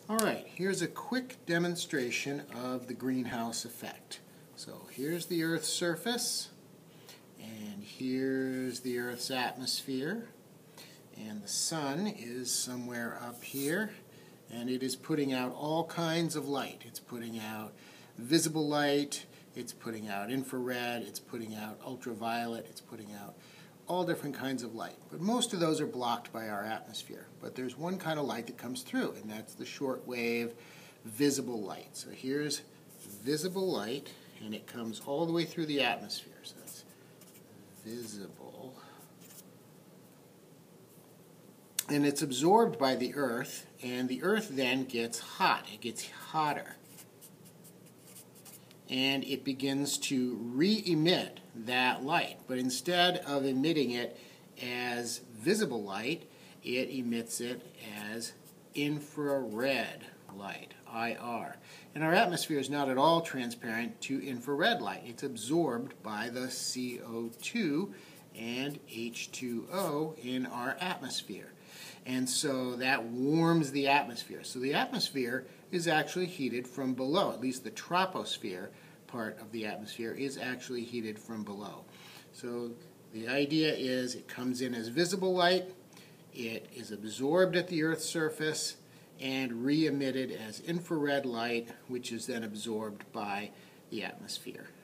Alright, here's a quick demonstration of the greenhouse effect. So here's the Earth's surface, and here's the Earth's atmosphere, and the sun is somewhere up here, and it is putting out all kinds of light. It's putting out visible light, it's putting out infrared, it's putting out ultraviolet, it's putting out all different kinds of light. But most of those are blocked by our atmosphere. But there's one kind of light that comes through, and that's the shortwave visible light. So here's visible light, and it comes all the way through the atmosphere. So that's visible. And it's absorbed by the Earth, and the Earth then gets hot. It gets hotter. And it begins to re-emit that light. But instead of emitting it as visible light, it emits it as infrared light, IR. And our atmosphere is not at all transparent to infrared light. It's absorbed by the CO2 and H2O in our atmosphere. And so that warms the atmosphere. So the atmosphere is actually heated from below. At least the troposphere part of the atmosphere is actually heated from below. So the idea is it comes in as visible light, it is absorbed at the Earth's surface, and re-emitted as infrared light, which is then absorbed by the atmosphere.